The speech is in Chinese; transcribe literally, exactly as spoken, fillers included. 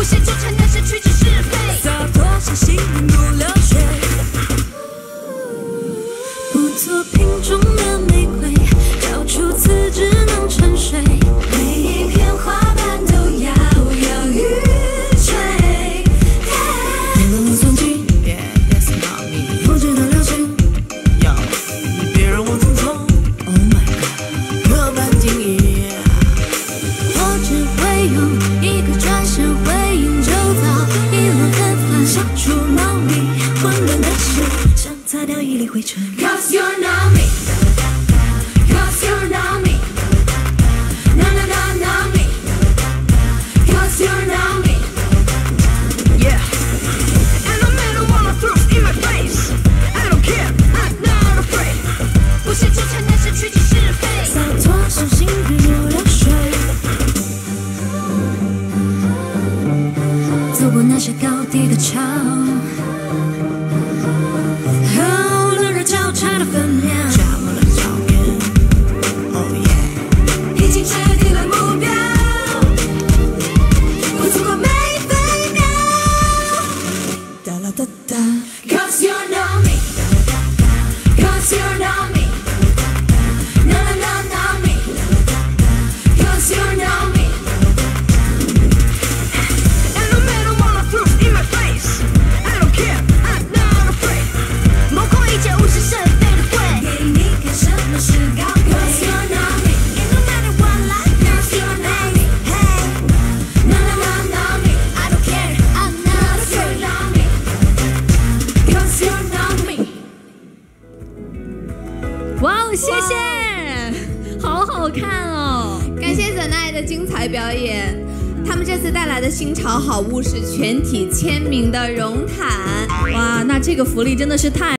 屑纠缠，那是曲解是非。 洒脱像行云如流水， 不做瓶中的玫瑰，交出此只能沉睡。每一片花瓣都摇摇欲坠。 不能算计，别别死闹你，不值得流行。要你别让我匆匆 ，Oh my god， 刻板定义。 我只会用一个转身回应，就遭一轮纷纷笑出毛病。混乱的事，想擦掉一粒灰尘。Cause you're not me, cause you're not me, no no no not me, cause you're not me. Yeah, and no matter what I throw in my face, I don't care, I'm not afraid。 不屑纠缠，那是曲解是非。洒脱像行云如流水，走过那些高低的桥。差的分秒， 加满了照片 ，Oh yeah， 已经确定了目标，我走过每分秒。 哒啦哒哒 Cause you're not me, cause you're not me, no no no not me, cause you're not me. And no matter what I throw in my face, I don't care, I'm not afraid。 目空一切，无视是非的会，给你看什么是高贵。Cause you're not me, and no matter what life, cause you're not me, hey, no no no not me, I don't care, I'm not afraid of me, cause you're not me. 哇哦，谢谢，好好看哦！ 感谢 The Night 的精彩表演。他们这次带来的新潮好物是全体签名的绒毯。 哇，那这个福利真的是太